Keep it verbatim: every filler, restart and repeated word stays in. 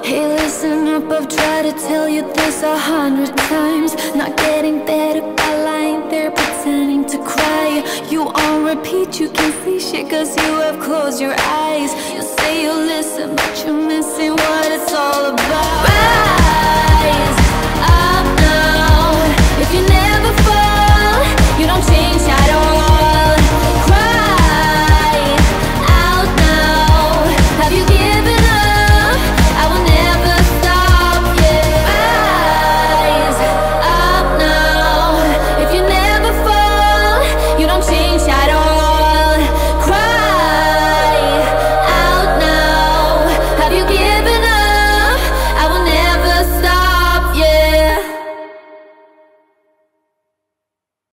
Hey, listen up, I've tried to tell you this a hundred times. Not getting better by lying there pretending to cry. You on repeat, you can't see shit cause you have closed your eyes. You say you'll listen, but you